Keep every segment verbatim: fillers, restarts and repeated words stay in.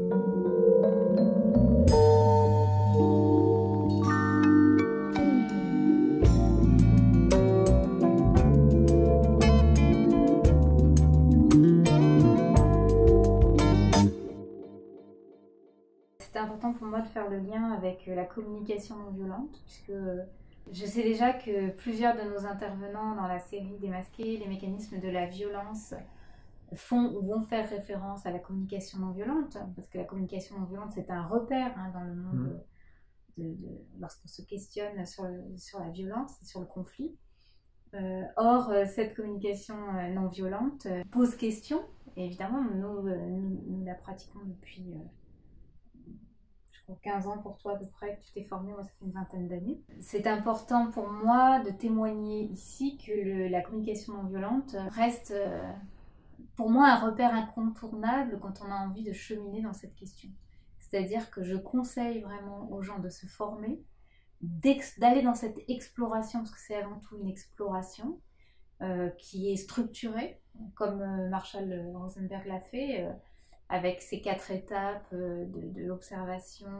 C'était important pour moi de faire le lien avec la communication non violente, puisque je sais déjà que plusieurs de nos intervenants dans la série Démasquer les mécanismes de la violence font ou vont faire référence à la communication non violente, parce que la communication non violente c'est un repère hein, dans le monde mmh. de, de, lorsqu'on se questionne sur, le, sur la violence et sur le conflit. Euh, or, cette communication non violente pose question, et évidemment nous, nous, nous la pratiquons depuis euh, quinze ans pour toi à peu près que tu t'es formée, moi ça fait une vingtaine d'années. C'est important pour moi de témoigner ici que le, la communication non violente reste euh, pour moi un repère incontournable quand on a envie de cheminer dans cette question. C'est-à-dire que je conseille vraiment aux gens de se former, d'aller dans cette exploration, parce que c'est avant tout une exploration euh, qui est structurée, comme euh, Marshall Rosenberg l'a fait, euh, avec ces quatre étapes euh, de, de l'observation,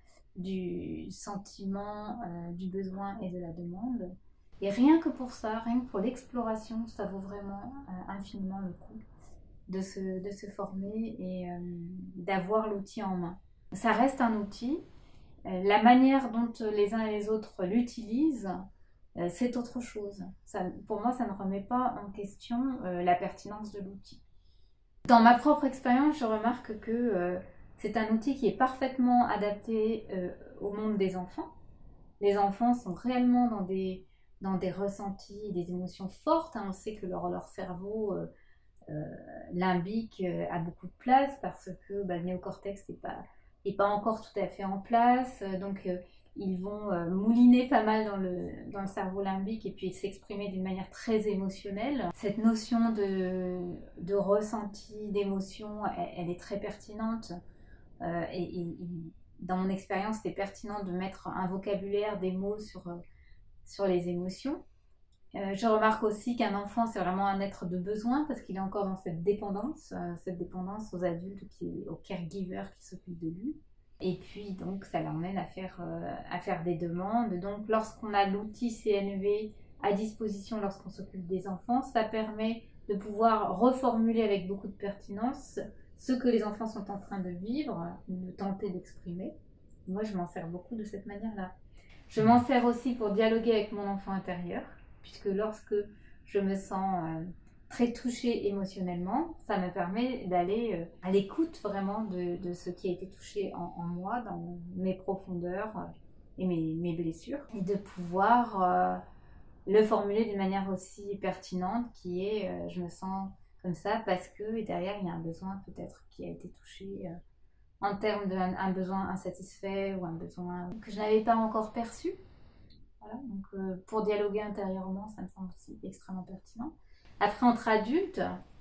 du sentiment, euh, du besoin et de la demande. Et rien que pour ça, rien que pour l'exploration, ça vaut vraiment euh, infiniment le coup de se, de se former et euh, d'avoir l'outil en main. Ça reste un outil. Euh, la manière dont les uns et les autres l'utilisent, euh, c'est autre chose. Ça, pour moi, ça ne remet pas en question euh, la pertinence de l'outil. Dans ma propre expérience, je remarque que euh, c'est un outil qui est parfaitement adapté euh, au monde des enfants. Les enfants sont réellement dans des, dans des ressentis, des émotions fortes. Hein. On sait que leur, leur cerveau euh, euh, limbique euh, a beaucoup de place parce que bah, le néocortex n'est pas, est pas encore tout à fait en place. Donc, euh, ils vont euh, mouliner pas mal dans le, dans le cerveau limbique et puis s'exprimer d'une manière très émotionnelle. Cette notion de, de ressenti, d'émotion, elle, elle est très pertinente. Euh, et, et, dans mon expérience, c'est pertinent de mettre un vocabulaire, des mots sur, sur les émotions. Euh, je remarque aussi qu'un enfant, c'est vraiment un être de besoin parce qu'il est encore dans cette dépendance, euh, cette dépendance aux adultes, qui, aux caregivers qui s'occupent de lui. Et puis, donc, ça l'emmène à faire, euh, à faire des demandes. Donc, lorsqu'on a l'outil C N V à disposition lorsqu'on s'occupe des enfants, ça permet de pouvoir reformuler avec beaucoup de pertinence ce que les enfants sont en train de vivre, de tenter d'exprimer. Moi, je m'en sers beaucoup de cette manière-là. Je m'en sers aussi pour dialoguer avec mon enfant intérieur, puisque lorsque je me sens euh, très touchée émotionnellement, ça me permet d'aller euh, à l'écoute vraiment de, de ce qui a été touché en, en moi, dans mes profondeurs euh, et mes, mes blessures, et de pouvoir euh, le formuler d'une manière aussi pertinente, qui est euh, je me sens comme ça parce que derrière il y a un besoin peut-être qui a été touché euh, en termes d'un un besoin insatisfait ou un besoin que je n'avais pas encore perçu. Voilà, donc euh, pour dialoguer intérieurement, ça me semble aussi extrêmement pertinent. Après, entre adultes,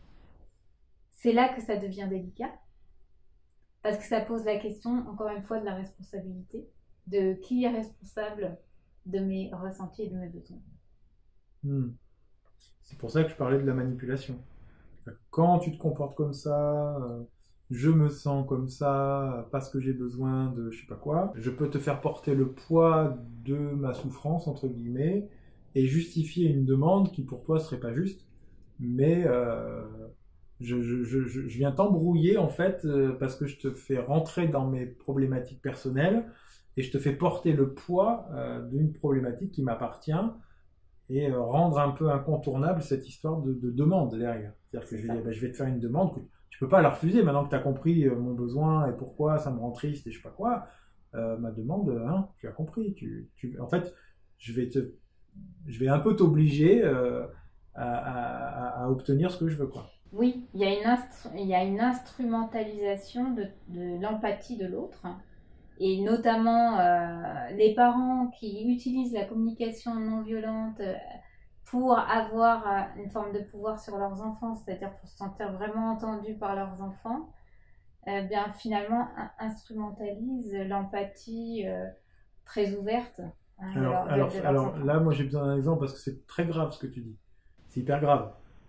c'est là que ça devient délicat, parce que ça pose la question, encore une fois, de la responsabilité, de qui est responsable de mes ressentis et de mes besoins. Hmm. C'est pour ça que je parlais de la manipulation. Quand tu te comportes comme ça, euh, je me sens comme ça parce que j'ai besoin de je sais pas quoi, je peux te faire porter le poids de ma souffrance, entre guillemets, et justifier une demande qui pour toi serait pas juste, mais euh, je, je, je, je viens t'embrouiller en fait euh, parce que je te fais rentrer dans mes problématiques personnelles et je te fais porter le poids euh, d'une problématique qui m'appartient et euh, rendre un peu incontournable cette histoire de, de demande derrière. C'est-à-dire que je vais dire, bah, je vais te faire une demande que tu peux pas la refuser maintenant que tu as compris euh, mon besoin et pourquoi ça me rend triste et je sais pas quoi. Euh, ma demande, hein, tu as compris. Tu, tu, en fait, je vais te, je vais un peu t'obliger euh, à, à, à obtenir ce que je veux, quoi. Oui, il y a une, instru- il y a une instrumentalisation de, de l'empathie de l'autre. Et notamment euh, les parents qui utilisent la communication non violente euh, pour avoir euh, une forme de pouvoir sur leurs enfants, c'est-à-dire pour se sentir vraiment entendus par leurs enfants, euh, bien finalement instrumentalisent l'empathie euh, très ouverte hein, de Alors, leur- de- alors, de leurs alors enfants. là, moi j'ai besoin d'un exemple parce que c'est très grave ce que tu dis. C'est hyper grave.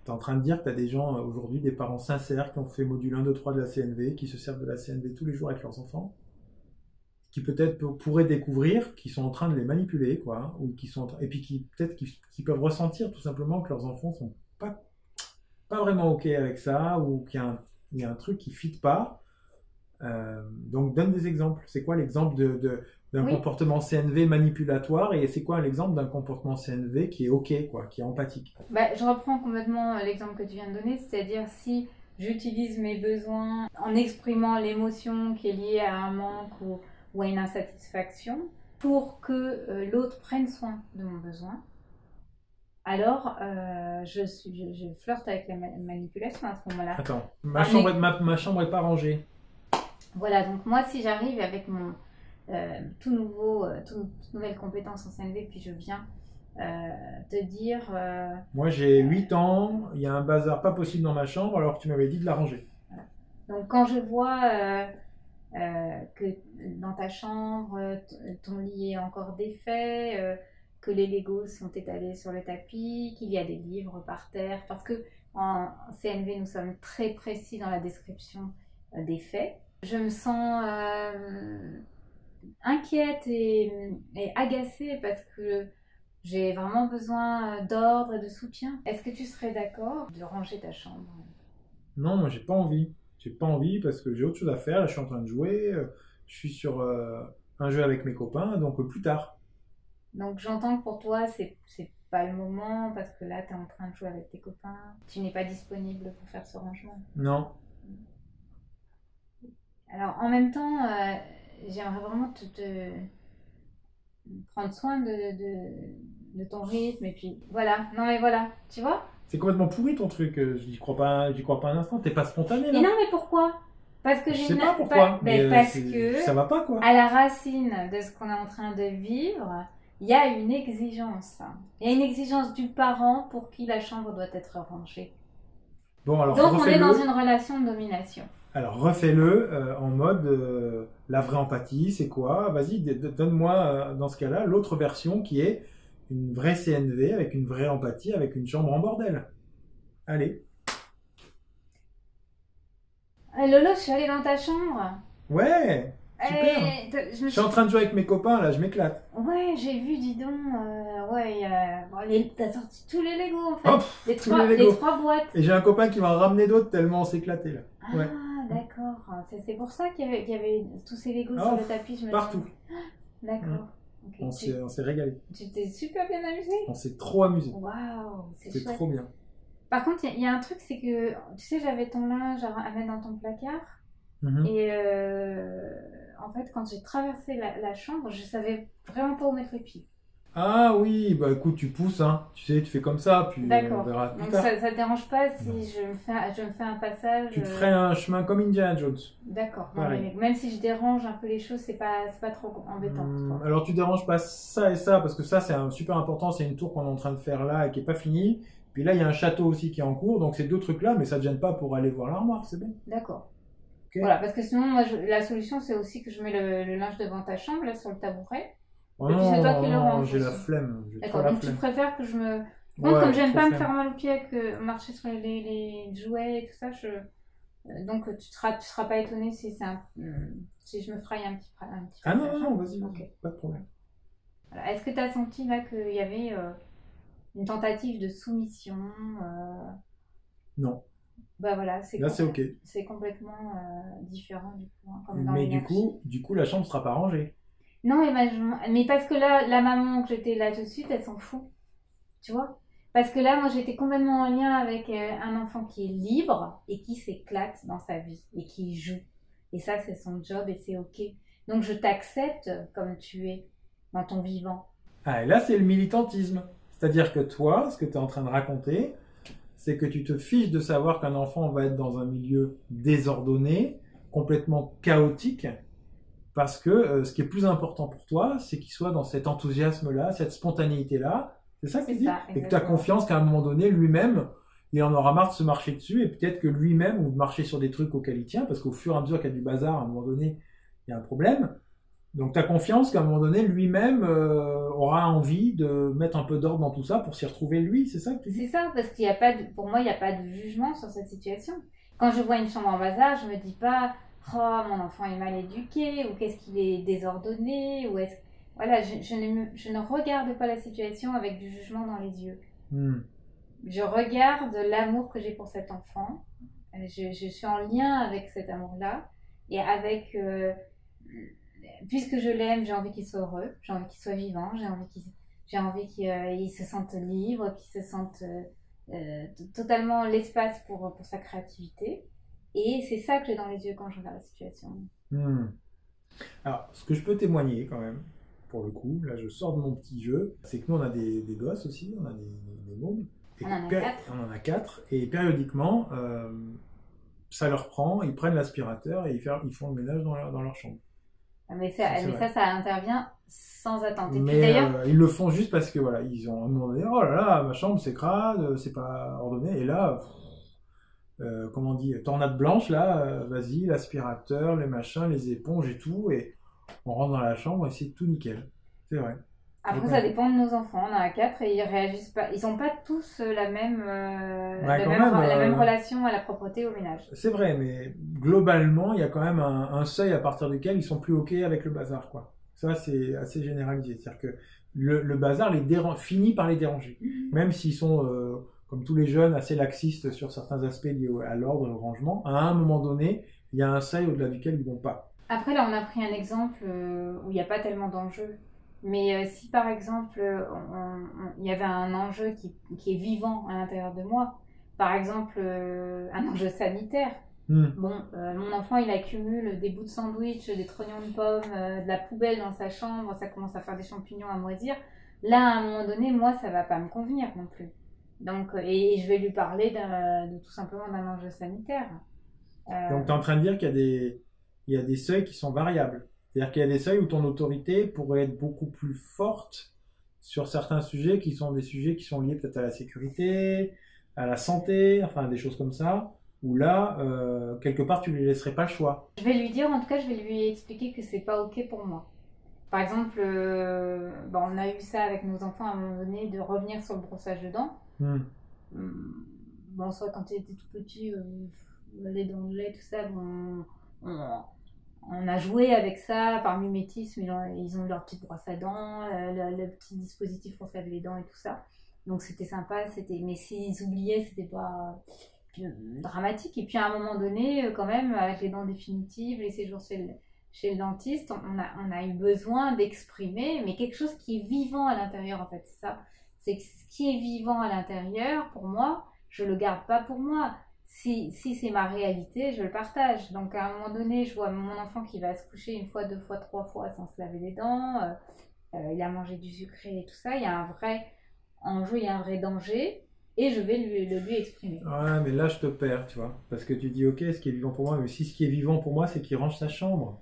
Tu es en train de dire que tu as des gens, euh, aujourd'hui, des parents sincères qui ont fait module un, deux, trois de la C N V, qui se servent de la C N V tous les jours avec leurs enfants, qui peut-être pour- pourraient découvrir qu'ils sont en train de les manipuler, quoi, hein, ou qui sont en train- et puis qui peut-être qui, qui peuvent ressentir tout simplement que leurs enfants sont pas, pas vraiment OK avec ça, ou qu'il y a un, il y a un truc qui ne fit pas. Euh, donc donne des exemples. C'est quoi l'exemple de, de- d'un Oui. comportement C N V manipulatoire, et c'est quoi l'exemple d'un comportement C N V qui est OK, quoi, qui est empathique? Bah, je reprends complètement l'exemple que tu viens de donner, c'est-à-dire si j'utilise mes besoins en exprimant l'émotion qui est liée à un manque ou, ou à une insatisfaction pour que euh, l'autre prenne soin de mon besoin, alors euh, je, suis, je, je flirte avec la ma- manipulation à ce moment-là. Attends, ma Ah, chambre, mais- est, ma, ma chambre est pas rangée. Voilà, donc moi si j'arrive avec mon euh, tout nouveau, euh, tout- toute nouvelle compétence en C N V, puis je viens euh, te dire... euh, Moi j'ai huit ans, il y a un bazar pas possible dans ma chambre alors que tu m'avais dit de la ranger. Donc quand je vois euh, euh, que dans ta chambre, euh, t- ton lit est encore défait, euh, que les Legos sont étalés sur le tapis, qu'il y a des livres par terre, parce que en C N V nous sommes très précis dans la description euh, des faits, je me sens euh, inquiète et, et agacée parce que j'ai vraiment besoin d'ordre et de soutien. Est-ce que tu serais d'accord de ranger ta chambre? Non, moi j'ai pas envie. J'ai pas envie parce que j'ai autre chose à faire. Là, je suis en train de jouer. euh, Je suis sur euh, un jeu avec mes copains, donc euh, plus tard. Donc j'entends que pour toi, c'est c'est pas le moment parce que là, tu es en train de jouer avec tes copains. Tu n'es pas disponible pour faire ce rangement. Non. Alors en même temps, euh, j'aimerais vraiment te, te prendre soin de, de, de ton rythme. Et puis voilà, non mais voilà, tu vois? C'est complètement pourri ton truc. euh, J'y crois pas, j'y crois pas un instant. T'es pas spontané là. Mais non, mais pourquoi? Parce que Je j'ai sais une... pas pourquoi. pas- mais, ben, euh, parce c'est- que ça va pas quoi. à la racine de ce qu'on est en train de vivre, il y a une exigence. Il y a une exigence du parent pour qui la chambre doit être rangée. Bon alors Donc on est refais-le. dans une relation de domination. Alors refais-le euh, en mode euh, la vraie empathie, c'est quoi? Vas-y, d- d- donne-moi euh, dans ce cas-là l'autre version qui est une vraie C N V avec une vraie empathie, avec une chambre en bordel. Allez. Eh, Lolo, je suis allée dans ta chambre. Ouais, super. Eh, t- je me Je suis en train de jouer avec mes copains là, je m'éclate. Ouais, j'ai vu, dis donc. euh, ouais, il y a- bon, les- t'as sorti tous les Legos en fait. Hop, les, tous trois, les les Legos. trois boîtes. Et j'ai un copain qui m'a ramené d'autres tellement on s'éclatait là. Ah, Ouais. d'accord. C'est c'est pour ça qu'il y avait, qu'il y avait tous ces Legos Oh, sur le tapis. Je me partout. dis- D'accord. Ok. On Tu s'est on s'est régalé. tu t'es super bien amusé. On s'est trop amusé. Waouh, c'est C'était chouette. trop bien. Par contre, il y, a- il y a un truc, c'est que tu sais, j'avais ton linge à, à mettre dans ton placard. Mhm. Et euh, en fait, quand j'ai traversé la, la chambre, je savais vraiment pas où mettre les pieds. Ah oui, bah écoute, tu pousses, hein. Tu sais, tu fais comme ça, puis on D'accord. verra plus Donc tard. ça, ça te dérange pas si Non. je me fais, un- je me fais un passage. Tu te euh, ferais un chemin comme Indiana Jones. D'accord. Non, Pareil. mais même si je dérange un peu les choses, c'est pas, c'est pas trop embêtant. Hum, pour toi. alors tu déranges pas ça et ça, parce que ça c'est un super important, c'est une tour qu'on est en train de faire là et qui est pas finie. Puis là il y a un château aussi qui est en cours, donc c'est deux trucs là, mais ça te gêne pas pour aller voir l'armoire, c'est bon. D'accord. Ok. Voilà, parce que sinon, moi, je- la solution, c'est aussi que je mets le, le linge devant ta chambre, là, sur le tabouret. Oh Et puis c'est toi qui le non, ranges j'ai la aussi. flemme, j'ai trop D'accord. la Donc tu flemme. préfères que je me. Ouais, Bon, comme j'aime trop pas me flemme. faire mal aux pieds avec euh, marcher sur les, les jouets et tout ça, je. euh, Donc tu seras, tu seras pas étonné si c'est un, si je me fraye un petit, un petit Ah non, passage. non, non, vas-y, vas-y, Ok. pas de problème. Voilà. Est-ce que tu as senti là qu'il y avait euh, une tentative de soumission euh, Non, Bah voilà, c'est là com- c'est ok. c'est complètement euh, différent du coup, hein, comme dans Mais du l'énergie. coup, du coup la chambre sera pas rangée. Non, mais, ma- je- mais parce que là, la maman que j'étais là tout de suite, elle s'en fout. Tu vois? Parce que là, moi, j'étais complètement en lien avec euh, un enfant qui est libre et qui s'éclate dans sa vie et qui joue. Et ça, c'est son job et c'est OK. Donc, je t'accepte comme tu es dans ton vivant. Ah, et là c'est le militantisme. C'est-à-dire que toi, ce que tu es en train de raconter, c'est que tu te fiches de savoir qu'un enfant va être dans un milieu désordonné, complètement chaotique, parce que euh, ce qui est plus important pour toi, c'est qu'il soit dans cet enthousiasme-là, cette spontanéité-là. C'est ça que C'est tu dis? ça, Et que tu as exactement. confiance qu'à un moment donné, lui-même, il en aura marre de se marcher dessus, et peut-être que lui-même, ou de marcher sur des trucs auxquels il tient, parce qu'au fur et à mesure qu'il y a du bazar, à un moment donné, il y a un problème, Donc tu as confiance qu'à un moment donné, lui-même euh, aura envie de mettre un peu d'ordre dans tout ça pour s'y retrouver lui, c'est ça que tu dis? C'est ça, parce qu'il y a pas de, pour moi, il n'y a pas de jugement sur cette situation. Quand je vois une chambre en bazar, je me dis pas, oh, mon enfant est mal éduqué, ou qu'est-ce qu'il est désordonné, ou est-ce... Voilà, je, je, ne, me- je ne regarde pas la situation avec du jugement dans les yeux. Hmm. Je regarde l'amour que j'ai pour cet enfant. Euh, Je, je suis en lien avec cet amour-là. Et avec... euh, puisque je l'aime, j'ai envie qu'il soit heureux, j'ai envie qu'il soit vivant, j'ai envie qu'il j'ai envie qu'il euh, il se sente libre, qu'il se sente euh, euh, t- totalement l'espace pour, pour sa créativité. Et c'est ça que j'ai dans les yeux quand je regarde la situation. Hmm. Alors, ce que je peux témoigner quand même, pour le coup, là je sors de mon petit jeu, c'est que nous on a des, des gosses aussi, on a des, des, des mômes. Et On en a péri- quatre. on en a quatre, et périodiquement, euh, ça leur prend, ils prennent l'aspirateur et ils, faire- ils font le ménage dans leur, dans leur chambre. Mais, Ça, ça, c'est mais vrai. ça, ça intervient sans attente. Et puis Mais d'ailleurs, euh, ils le font juste parce que voilà, ils ont demandé, oh là là, ma chambre c'est crade, c'est pas ordonné, et là, pff, euh, comment on dit, tornade blanche, là, euh, vas-y, l'aspirateur, les machins, les éponges et tout, et on rentre dans la chambre et c'est tout nickel. C'est vrai. après, Ouais, ça dépend de nos enfants. On en a quatre et ils réagissent pas. Ils n'ont pas tous euh, la même, euh, Ouais, la quand même, même, la même euh, relation à la propreté et au ménage. c'est vrai, mais globalement, il y a quand même un, un seuil à partir duquel ils sont plus OK avec le bazar, quoi. Ça, c'est assez généralisé. C'est-à-dire que le, le bazar les dérange, finit par les déranger. Même s'ils sont, euh, comme tous les jeunes, assez laxistes sur certains aspects liés au- à l'ordre et au rangement, à un moment donné, il y a un seuil au-delà duquel ils vont pas. Après, là, on a pris un exemple euh, où il n'y a pas tellement d'enjeux. Mais euh, si par exemple, euh, on- on- il y avait un enjeu qui, qui est vivant à l'intérieur de moi, par exemple, euh, un enjeu sanitaire, Hmm. bon, euh, mon enfant, il accumule des bouts de sandwich, des trognons de pommes, euh, de la poubelle dans sa chambre, ça commence à faire des champignons à moisir. Là, à un moment donné, moi, ça va pas me convenir non plus. Donc, euh, et je vais lui parler d'un- de tout simplement d'un enjeu sanitaire. Euh, Donc, tu es en train de dire qu'il y a des, il y a des seuils qui sont variables. C'est-à-dire qu'il y a des seuils où ton autorité pourrait être beaucoup plus forte sur certains sujets qui sont des sujets qui sont liés peut-être à la sécurité, à la santé, enfin des choses comme ça, où là, euh, quelque part, tu lui laisserais pas le choix. Je vais lui dire, en tout cas, je vais lui expliquer que c'est pas ok pour moi. Par exemple, euh, bon, on a eu ça avec nos enfants à un moment donné, de revenir sur le brossage de dents. Hmm. Hum, Bon, soit quand ils étaient tout petits, euh, les dents de lait, tout ça, bon, on, on a joué avec ça par mimétisme. Ils ont, ils ont eu leur petite brosse à dents, euh, le, le petit dispositif pour se laver les dents et tout ça. Donc c'était sympa, c'était... mais s'ils oubliaient, c'était pas euh, dramatique. Et puis à un moment donné, euh, quand même, avec les dents définitives, les séjours chez le, chez le dentiste, on a, on a eu besoin d'exprimer, mais quelque chose qui est vivant à l'intérieur, en fait, c'est ça. C'est que ce qui est vivant à l'intérieur, pour moi, je le garde pas pour moi. Si, si c'est ma réalité, je le partage. Donc à un moment donné, je vois mon enfant qui va se coucher une fois, deux fois, trois fois sans se laver les dents. euh, euh, il a mangé du sucré et tout ça. Il y a un vrai enjeu, il y a un vrai danger. Et je vais lui, le lui exprimer. Ouais, mais là, je te perds, tu vois. Parce que tu dis, ok, ce qui est vivant pour moi, mais si ce qui est vivant pour moi, c'est qu'il range sa chambre.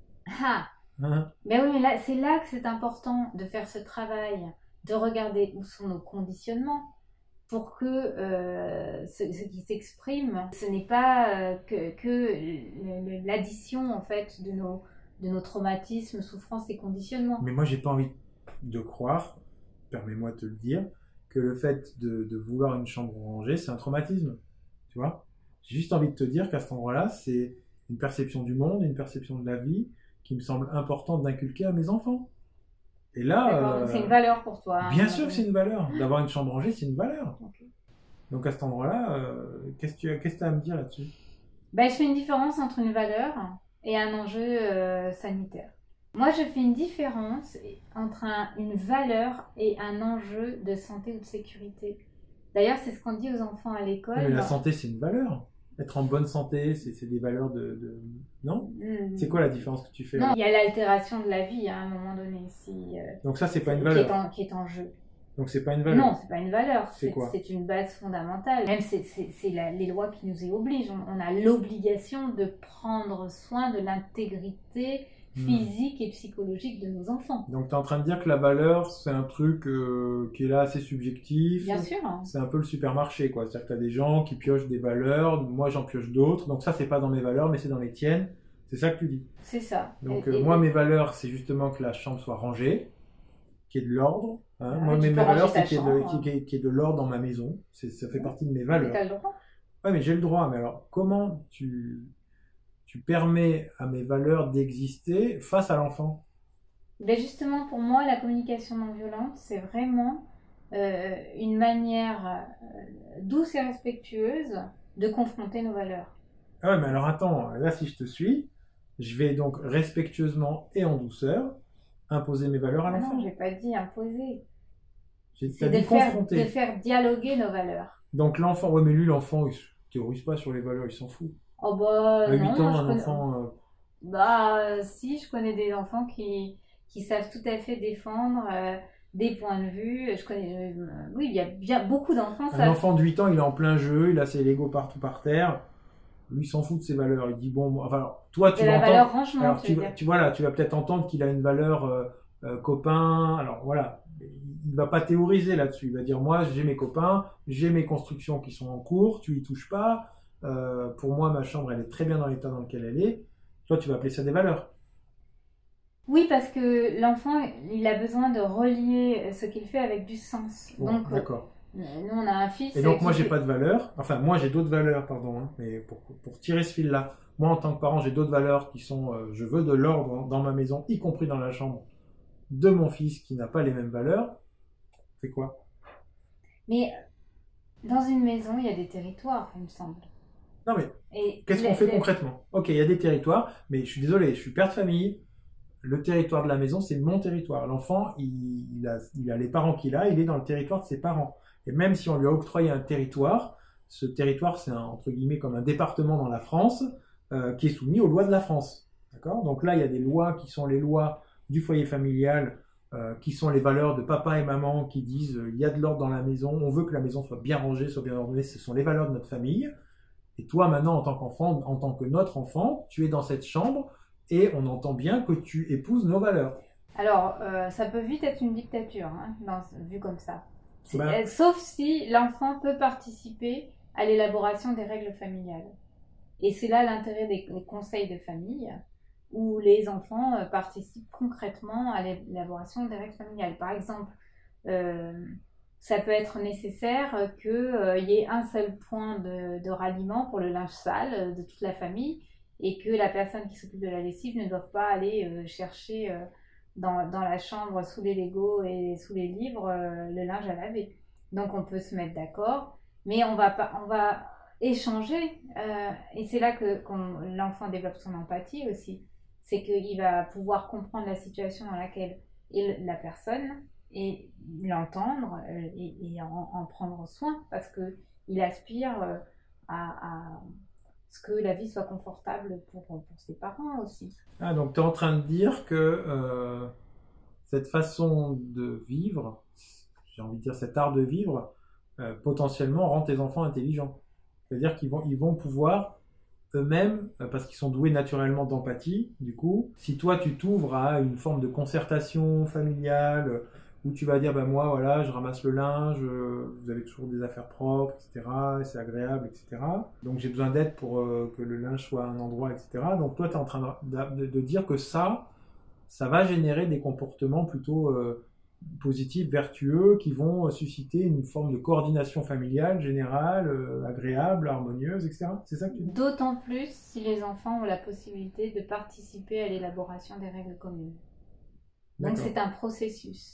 Ah, Hein? mais oui, mais là, c'est là que c'est important de faire ce travail, de regarder où sont nos conditionnements pour que euh, ce, ce qui s'exprime, ce n'est pas euh, que, que le- le- l'addition en fait de nos, de nos traumatismes, souffrances et conditionnements. Mais moi, j'ai pas envie de croire, permets-moi de te le dire, que le fait de, de vouloir une chambre rangée, c'est un traumatisme. Tu vois? J'ai juste envie de te dire qu'à cet endroit-là, c'est une perception du monde, une perception de la vie qui me semble importante d'inculquer à mes enfants. Et là, D'accord, donc euh, c'est une valeur pour toi. hein, bien à un sûr que moment c'est une valeur. D'avoir une chambre rangée, c'est une valeur. donné. Ok. Donc à cet endroit-là, euh, qu'est-ce que tu as, qu'est-ce que tu as à me dire là-dessus? Ben, je fais une différence entre une valeur et un enjeu euh, sanitaire. Moi, je fais une différence entre un- une valeur et un enjeu de santé ou de sécurité. D'ailleurs, c'est ce qu'on dit aux enfants à l'école. Mais la santé, c'est une valeur. Être en bonne santé, c'est c'est des valeurs de, de... Non? Hmm. C'est quoi la différence que tu fais Non, là? il y a l'altération de la vie à un moment donné, si, euh, Donc ça, c'est pas une qui, est valeur. en, qui est en jeu. Donc c'est pas une valeur. Non, c'est pas une valeur, C'est c'est quoi? c'est une base fondamentale. Même c'est c'est- c'est la- les lois qui nous y obligent. On, on a l'obligation de prendre soin de l'intégrité Hmm. physique et psychologique de nos enfants. Donc tu es en train de dire que la valeur, c'est un truc euh, qui est là assez subjectif. Bien sûr. C'est un peu le supermarché, quoi. C'est-à-dire que tu as des gens qui piochent des valeurs, moi j'en pioche d'autres. Donc ça, c'est pas dans mes valeurs, mais c'est dans les tiennes. C'est ça que tu dis. C'est ça. Donc Et- euh, et- moi, mes valeurs, c'est justement que la chambre soit rangée, qu'il y ait de l'ordre. Hein. Ah, Moi, tu mes, peux mes ranger valeurs, ta c'est qu'il y ait de, chambre. qu'il y ait- qu'il y ait de l'ordre dans ma maison. C'est, ça fait partie de mes Mais valeurs. t'as le droit. Ouais, mais j'ai le droit. Mais alors, comment tu, tu permets à mes valeurs d'exister face à l'enfant? Ben justement, pour moi, la communication non violente, c'est vraiment euh, une manière euh, douce et respectueuse de confronter nos valeurs. Ah ouais, mais alors attends, là, si je te suis, je vais donc respectueusement et en douceur imposer mes valeurs à Ah l'enfant. non, j'ai pas dit imposer. J'ai C'est t'as de dit faire, confronter. de faire dialoguer nos valeurs. Donc l'enfant, ouais, mais lui, l'enfant, il se théorise pas sur les valeurs, il s'en fout. Oh bah À huit non, ans, moi, je un connais... enfant. euh, Bah euh, si, je connais des enfants qui, qui savent tout à fait défendre euh, des points de vue. Je connais, euh, oui, il y a bien beaucoup d'enfants. Un Ça, enfant de huit ans, il est en plein jeu, il a ses Lego partout par terre. Lui, il s'en fout de ses valeurs. Il dit, bon, bon, enfin, alors, toi, tu c'est vas la entendre. valeur rangement, Alors, tu tu, veux vas- dire. tu, voilà, tu vas peut-être entendre qu'il a une valeur euh, euh, copain. Alors, voilà. Il va pas théoriser là-dessus. Il va dire, moi, j'ai mes copains, j'ai mes constructions qui sont en cours, tu y touches pas. Euh, pour moi, ma chambre, elle est très bien dans l'état dans lequel elle est. Toi, tu vas appeler ça des valeurs. Oui, parce que l'enfant, il a besoin de relier ce qu'il fait avec du sens. Bon, Donc, euh, d'accord. nous, on a un fils Et donc, qui moi, j'ai fait- pas de valeurs. Enfin, moi, j'ai d'autres valeurs, pardon, hein, mais pour, pour tirer ce fil-là, moi, en tant que parent, j'ai d'autres valeurs qui sont, euh, je veux de l'ordre dans ma maison, y compris dans la chambre de mon fils qui n'a pas les mêmes valeurs. C'est quoi? Mais dans une maison, il y a des territoires, il me semble. Non, mais Et qu'est-ce les- qu'on fait les- concrètement? Ok, il y a des territoires, mais je suis désolé, je suis père de famille. Le territoire de la maison, c'est mon territoire. L'enfant, il, il a, il a les parents qu'il a, il est dans le territoire de ses parents. Et même si on lui a octroyé un territoire, ce territoire, c'est un, entre guillemets comme un département dans la France, euh, qui est soumis aux lois de la France. D'accord? Donc là, il y a des lois qui sont les lois du foyer familial, euh, qui sont les valeurs de papa et maman, qui disent euh, il y a de l'ordre dans la maison, on veut que la maison soit bien rangée, soit bien ordonnée, ce sont les valeurs de notre famille. Et toi, maintenant, en tant qu'enfant, en tant que notre enfant, tu es dans cette chambre et on entend bien que tu épouses nos valeurs. Alors, euh, ça peut vite être une dictature, hein, dans- vu comme ça. C'est- Ben- euh, sauf si l'enfant peut participer à l'élaboration des règles familiales. Et c'est là l'intérêt des, des conseils de famille, où les enfants euh, participent concrètement à l'élaboration des règles familiales. Par exemple, euh, ça peut être nécessaire qu'il y ait un seul point de, de ralliement pour le linge sale euh, de toute la famille, et que la personne qui s'occupe de la lessive ne doive pas aller euh, chercher euh, dans, dans la chambre sous les Legos et sous les livres euh, le linge à laver. Donc on peut se mettre d'accord, mais on va pas, on va échanger, euh, et c'est là que qu'on- l'enfant développe son empathie aussi. C'est qu'il va pouvoir comprendre la situation dans laquelle est la personne et l'entendre euh, et, et en, en prendre soin, parce que il aspire euh, à, à ce que la vie soit confortable pour, pour ses parents aussi. Ah, donc tu es en train de dire que euh, cette façon de vivre, j'ai envie de dire cet art de vivre, euh, potentiellement rend tes enfants intelligents. C'est-à-dire qu'ils vont, ils vont pouvoir eux-mêmes, euh, parce qu'ils sont doués naturellement d'empathie, du coup, si toi tu t'ouvres à une forme de concertation familiale, euh, où tu vas dire, ben moi, voilà, je ramasse le linge, euh, vous avez toujours des affaires propres, et cetera, et c'est agréable, et cetera. Donc j'ai besoin d'aide pour euh, que le linge soit à un endroit, et cetera. Donc toi, tu es en train de, de, de dire que ça, ça va générer des comportements plutôt euh, positifs, vertueux, qui vont susciter une forme de coordination familiale générale, euh, agréable, harmonieuse, et cetera. C'est ça que tu dis? D'autant plus si les enfants ont la possibilité de participer à l'élaboration des règles communes. Donc D'accord. c'est un processus.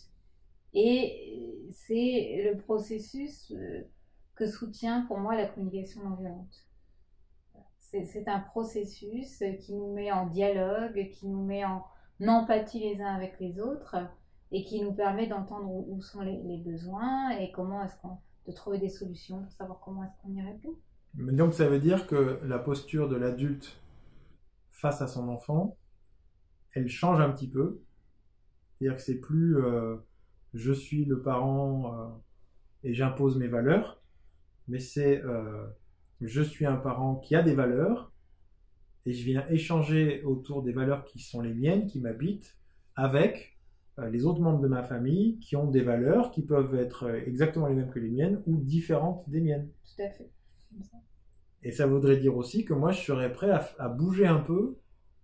Et c'est le processus euh, que soutient pour moi la communication non violente. C'est, c'est un processus qui nous met en dialogue, qui nous met en empathie les uns avec les autres, et qui nous permet d'entendre où, où sont les, les besoins et comment est-ce qu'on, de trouver des solutions pour savoir comment est-ce qu'on y répond. Mais donc ça veut dire que la posture de l'adulte face à son enfant, elle change un petit peu. C'est-à-dire que c'est plus euh, je suis le parent euh, et j'impose mes valeurs, mais c'est euh, je suis un parent qui a des valeurs et je viens échanger autour des valeurs qui sont les miennes, qui m'habitent, avec euh, les autres membres de ma famille qui ont des valeurs qui peuvent être exactement les mêmes que les miennes ou différentes des miennes. Tout à fait. Comme ça. Et ça voudrait dire aussi que moi, je serais prêt à, à bouger un peu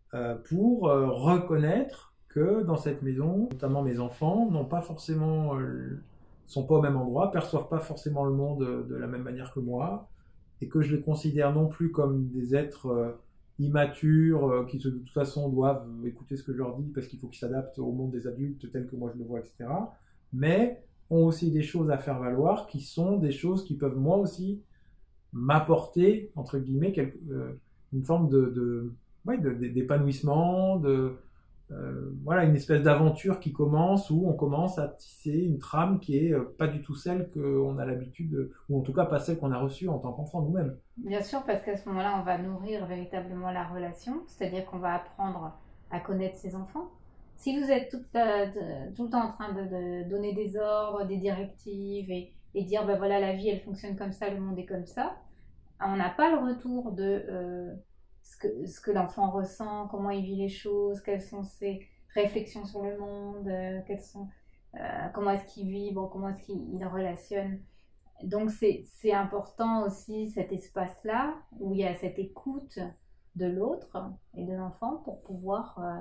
euh, pour euh, reconnaître que dans cette maison, notamment mes enfants, n'ont pas forcément, euh, sont pas au même endroit, perçoivent pas forcément le monde de, de la même manière que moi, et que je les considère non plus comme des êtres euh, immatures euh, qui de toute façon doivent écouter ce que je leur dis parce qu'il faut qu'ils s'adaptent au monde des adultes tel que moi je le vois, et cetera. Mais ont aussi des choses à faire valoir qui sont des choses qui peuvent moi aussi m'apporter, entre guillemets, quelque, euh, une forme de, de, ouais, de, de, d'épanouissement, de, euh, voilà, une espèce d'aventure qui commence où on commence à tisser une trame qui est euh, pas du tout celle qu'on a l'habitude, de, ou en tout cas pas celle qu'on a reçue en tant qu'enfant nous-mêmes. Bien sûr, parce qu'à ce moment-là, on va nourrir véritablement la relation, c'est-à-dire qu'on va apprendre à connaître ses enfants. Si vous êtes tout, euh, de, tout le temps en train de, de donner des ordres, des directives et, et dire, ben voilà, la vie, elle fonctionne comme ça, le monde est comme ça, on n'a pas le retour de euh, ce que, ce que l'enfant ressent, comment il vit les choses, quelles sont ses réflexions sur le monde, euh, quelles sont, euh, comment est-ce qu'il vibre, comment est-ce qu'il il relationne. Donc c'est, c'est important aussi cet espace-là où il y a cette écoute de l'autre et de l'enfant pour pouvoir euh,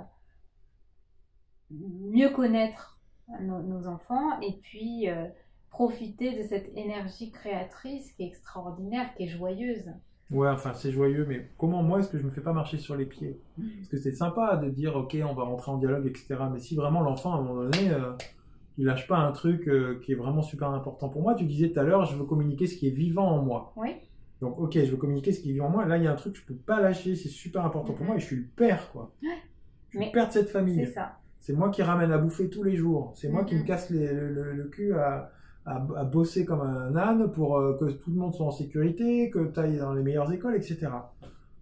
mieux connaître nos, nos enfants et puis euh, profiter de cette énergie créatrice qui est extraordinaire, qui est joyeuse. Ouais, enfin c'est joyeux, mais comment moi est-ce que je me fais pas marcher sur les pieds? Parce que c'est sympa de dire ok, on va rentrer en dialogue, et cetera. Mais si vraiment l'enfant à un moment donné, euh, il lâche pas un truc euh, qui est vraiment super important pour moi. Tu disais tout à l'heure, je veux communiquer ce qui est vivant en moi. Oui. Donc ok, je veux communiquer ce qui est vivant en moi. Là, il y a un truc que je peux pas lâcher, c'est super important pour moi et je suis le père, quoi. Je suis Mais le père de cette famille. c'est ça. C'est moi qui ramène à bouffer tous les jours. C'est moi qui me Mhm. casse les- le, le- le cul à, à- à bosser comme un âne pour euh, que tout le monde soit en sécurité, que tu ailles dans les meilleures écoles, et cetera.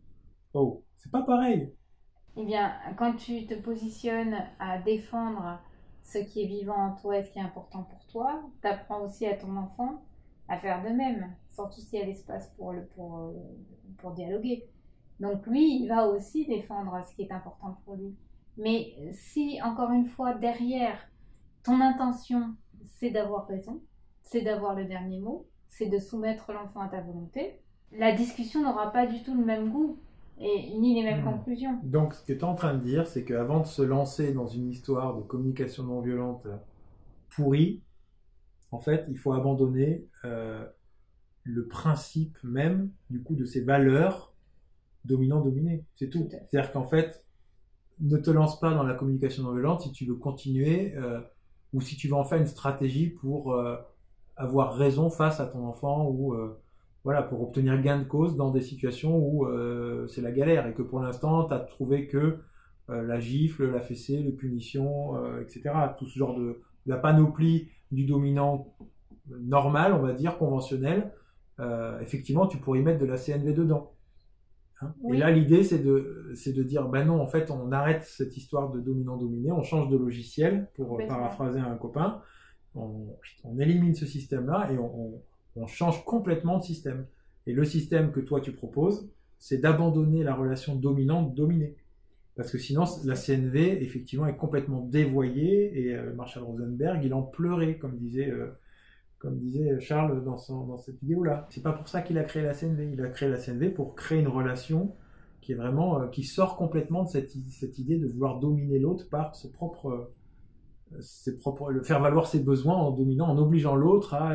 Oh, c'est pas pareil. Eh bien, quand tu te positionnes à défendre ce qui est vivant en toi et ce qui est important pour toi, tu apprends aussi à ton enfant à faire de même, surtout s'il y a l'espace pour, le, pour, euh, pour dialoguer. Donc lui, il va aussi défendre ce qui est important pour lui. Mais si, encore une fois, derrière, ton intention, c'est d'avoir raison, c'est d'avoir le dernier mot, c'est de soumettre l'enfant à ta volonté, la discussion n'aura pas du tout le même goût et ni les mêmes Hmm. conclusions. Donc, ce que tu es en train de dire, c'est qu'avant de se lancer dans une histoire de communication non violente pourrie, en fait, il faut abandonner euh, le principe même, du coup, de ces valeurs dominant-dominé. C'est tout. Tout à fait. C'est-à-dire qu'en fait, ne te lance pas dans la communication non violente si tu veux continuer euh, ou si tu veux en faire une stratégie pour euh, avoir raison face à ton enfant ou euh, voilà, pour obtenir gain de cause dans des situations où euh, c'est la galère et que pour l'instant, tu as trouvé que euh, la gifle, la fessée, les punitions, euh, et cetera. Tout ce genre de la panoplie du dominant normal, on va dire, conventionnel, euh, effectivement, tu pourrais y mettre de la C N V dedans. Hein. Oui. Et là, l'idée, c'est de, c'est de dire, ben non, en fait, on arrête cette histoire de dominant-dominé, on change de logiciel, pour Complètement. paraphraser un copain, on, on élimine ce système-là et on, on, on change complètement de système. Et le système que toi, tu proposes, c'est d'abandonner la relation dominante-dominée. Parce que sinon, la C N V, effectivement, est complètement dévoyée, et euh, Marshall Rosenberg, il en pleurait, comme disait... Euh, comme disait Charles dans, son, dans cette vidéo-là. C'est pas pour ça qu'il a créé la C N V. Il a créé la C N V pour créer une relation qui est vraiment, euh, qui sort complètement de cette, cette idée de vouloir dominer l'autre par ses propres, euh, ses propres, le faire valoir ses besoins en dominant, en obligeant l'autre à,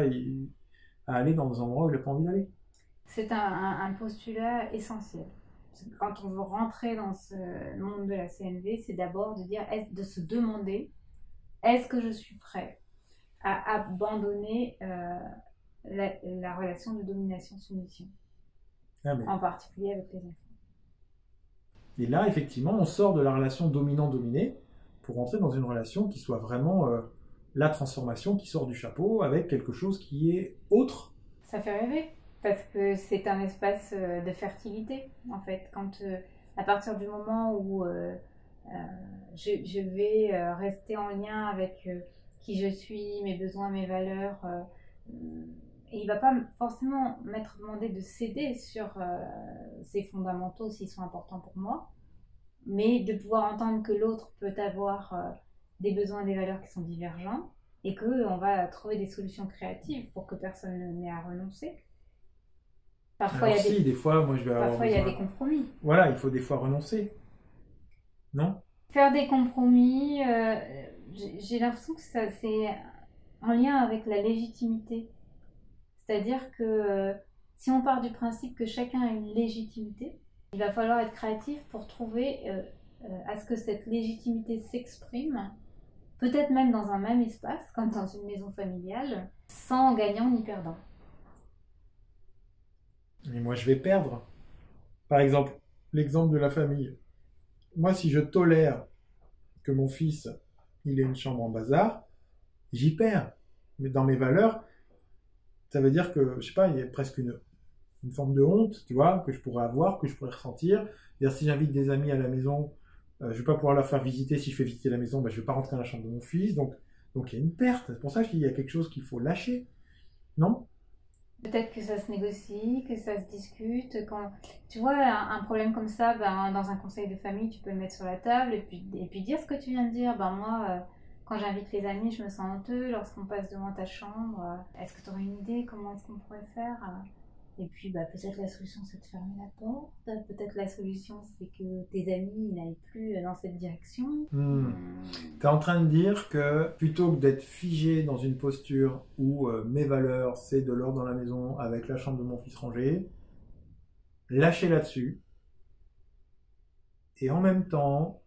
à aller dans des endroits où il n'a pas envie d'aller. C'est un, un, un postulat essentiel. Quand on veut rentrer dans ce monde de la C N V, c'est d'abord de dire, de se demander, est-ce que je suis prêt à abandonner euh, la, la relation de domination-soumission, Ah, mais... en particulier avec les enfants. Et là, effectivement, on sort de la relation dominant-dominé pour rentrer dans une relation qui soit vraiment euh, la transformation qui sort du chapeau avec quelque chose qui est autre. Ça fait rêver, parce que c'est un espace euh, de fertilité, en fait. Quand, euh, à partir du moment où euh, euh, je, je vais euh, rester en lien avec... Euh, qui je suis, mes besoins, mes valeurs. Euh, et il ne va pas forcément m'être demandé de céder sur euh, ces fondamentaux s'ils sont importants pour moi, mais de pouvoir entendre que l'autre peut avoir euh, des besoins et des valeurs qui sont divergents et qu'on va trouver des solutions créatives pour que personne n'ait à renoncer. Parfois, Alors il y a si, des, des fois, moi je vais avoir parfois il y a besoin... des compromis. Voilà, il faut des fois renoncer. Non? Faire des compromis, euh, j'ai j'ai l'impression que ça, c'est en lien avec la légitimité. C'est-à-dire que euh, si on part du principe que chacun a une légitimité, il va falloir être créatif pour trouver euh, euh, à ce que cette légitimité s'exprime, peut-être même dans un même espace, comme dans une maison familiale, sans gagnant ni perdant. Et moi, je vais perdre. Par exemple, l'exemple de la famille. Moi, si je tolère que mon fils, il ait une chambre en bazar, j'y perds. Mais dans mes valeurs, ça veut dire que, je sais pas, il y a presque une, une forme de honte, tu vois, que je pourrais avoir, que je pourrais ressentir. C'est-à-dire, si j'invite des amis à la maison, euh, je vais pas pouvoir leur faire visiter. Si je fais visiter la maison, ben, je vais pas rentrer dans la chambre de mon fils. Donc, donc il y a une perte. C'est pour ça que je dis, il y a quelque chose qu'il faut lâcher. Non? Peut-être que ça se négocie, que ça se discute. Quand tu vois un, un problème comme ça, ben, dans un conseil de famille, tu peux le mettre sur la table et puis, et puis dire ce que tu viens de dire. Ben, moi, euh, quand j'invite les amis, je me sens honteux lorsqu'on passe devant ta chambre. Euh, est-ce que tu aurais une idée comment est-ce qu'on pourrait faire? Et puis bah, peut-être la solution c'est de fermer la porte. Peut-être la solution c'est que tes amis n'aillent plus dans cette direction. Hmm. Hum. Tu es en train de dire que plutôt que d'être figé dans une posture où euh, mes valeurs, c'est de l'ordre dans la maison avec la chambre de mon fils rangée, lâcher là-dessus et en même temps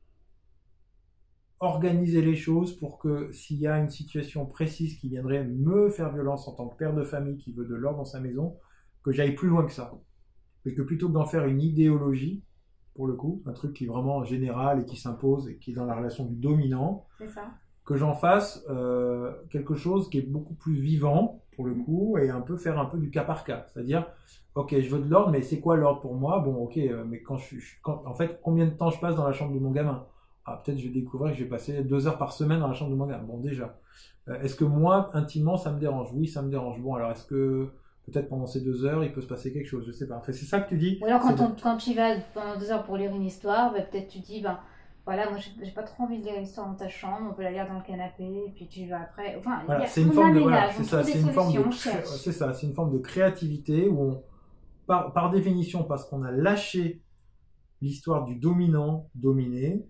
organiser les choses pour que s'il y a une situation précise qui viendrait me faire violence en tant que père de famille qui veut de l'ordre dans sa maison, que j'aille plus loin que ça. Et que plutôt que d'en faire une idéologie, pour le coup, un truc qui est vraiment général et qui s'impose et qui est dans la relation du dominant, C'est ça. que j'en fasse euh, quelque chose qui est beaucoup plus vivant, pour le coup, et un peu faire un peu du cas par cas. C'est-à-dire, ok, je veux de l'ordre, mais c'est quoi l'ordre pour moi? Bon, ok, euh, mais quand je suis... Quand, en fait, combien de temps je passe dans la chambre de mon gamin? Ah, peut-être je vais découvrir que je vais passer deux heures par semaine dans la chambre de mon gamin. Bon, déjà. Euh, est-ce que moi, intimement, ça me dérange? Oui, ça me dérange. Bon, alors est-ce que peut-être pendant ces deux heures, il peut se passer quelque chose? Je sais pas. Enfin, c'est ça que tu dis? Ou alors quand, de... on, quand tu y vas pendant deux heures pour lire une histoire, bah, peut-être tu dis, ben voilà, moi j'ai, j'ai pas trop envie de lire une histoire dans ta chambre, on peut la lire dans le canapé, et puis tu vas après. Enfin, Voilà, y a, c'est une on forme de aménage, voilà, c'est on ça, trouve c'est des une forme de solutions, on cré- cherche. c'est ça, c'est une forme de créativité où on par, par définition parce qu'on a lâché l'histoire du dominant dominé,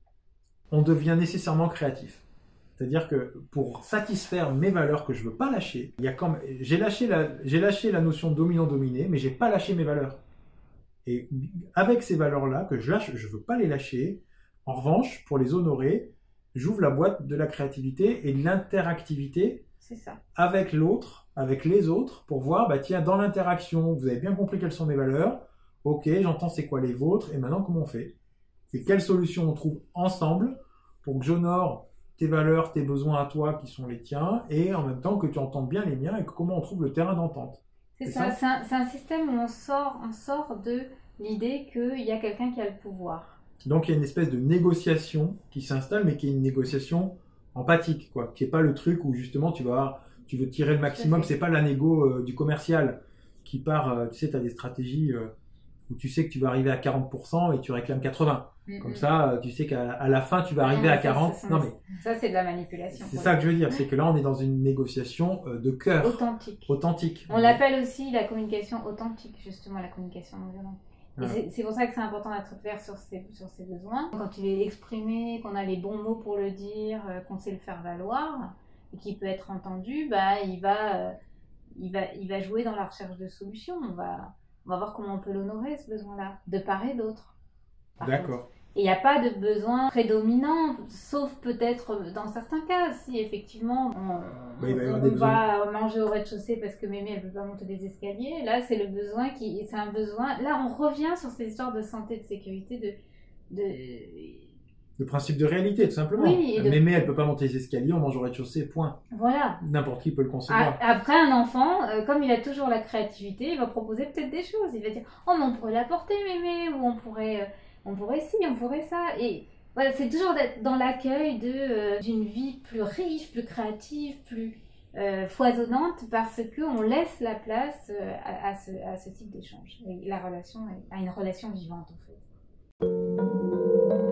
on devient nécessairement créatif. C'est-à-dire que pour satisfaire mes valeurs que je veux pas lâcher, il y a quand même, j'ai lâché la j'ai lâché la notion dominant dominé, mais j'ai pas lâché mes valeurs. Et avec ces valeurs-là que je lâche, je veux pas les lâcher. En revanche, pour les honorer, j'ouvre la boîte de la créativité et de l'interactivité C'est ça. avec l'autre, avec les autres, pour voir, bah tiens, dans l'interaction, vous avez bien compris quelles sont mes valeurs, ok, j'entends c'est quoi les vôtres, et maintenant comment on fait? Et quelle solution on trouve ensemble pour que j'honore tes valeurs, tes besoins à toi qui sont les tiens, et en même temps que tu entends bien les miens, et que comment on trouve le terrain d'entente. C'est C'est ça, ça c'est un, c'est un système où on sort, on sort de l'idée qu'il y a quelqu'un qui a le pouvoir. Donc il y a une espèce de négociation qui s'installe, mais qui est une négociation empathique, quoi. Qui est pas le truc où justement tu vas, tu veux tirer le maximum. C'est pas la négo euh, du commercial qui part. Euh, tu sais, tu as des stratégies euh, où tu sais que tu vas arriver à quarante pour cent et tu réclames quatre-vingts. Mm-hmm. Comme ça, euh, tu sais qu'à à la fin tu vas arriver non, à quarante. Ça, non mais ça c'est de la manipulation. C'est ça que je veux dire, c'est que là on est dans une négociation euh, de cœur. Authentique. Authentique. On l'appelle aussi la communication authentique, justement, la communication non violente. Et Ouais. c'est pour ça que c'est important d'être clair sur ses, sur ses besoins. Quand il est exprimé, qu'on a les bons mots pour le dire, euh, qu'on sait le faire valoir, et qu'il peut être entendu, bah, il, va, euh, il, va, il va jouer dans la recherche de solutions. On va, on va voir comment on peut l'honorer, ce besoin-là, de part et d'autre. D'accord. Et il n'y a pas de besoin prédominant, sauf peut-être dans certains cas, si effectivement on, bah, il va, y on, avoir des on va manger au rez-de-chaussée parce que mémé elle ne peut pas monter des escaliers. Là, c'est le besoin qui, c'est un besoin. Là, on revient sur ces histoires de santé, de sécurité, de, de... Le principe de réalité, tout simplement. Oui, de... Mémé, elle peut pas monter les escaliers, on mange au rez-de-chaussée, point. Voilà. N'importe qui peut le concevoir. Après, un enfant, euh, comme il a toujours la créativité, il va proposer peut-être des choses. Il va dire, oh, mais on pourrait l'apporter, mémé, ou on pourrait... Euh... on pourrait ci, on pourrait ça. Et voilà, c'est toujours d'être dans l'accueil de, euh, d'une vie plus riche, plus créative, plus euh, foisonnante, parce qu'on laisse la place euh, à, à, ce, à ce type d'échange. Et la relation, à une relation vivante, en fait.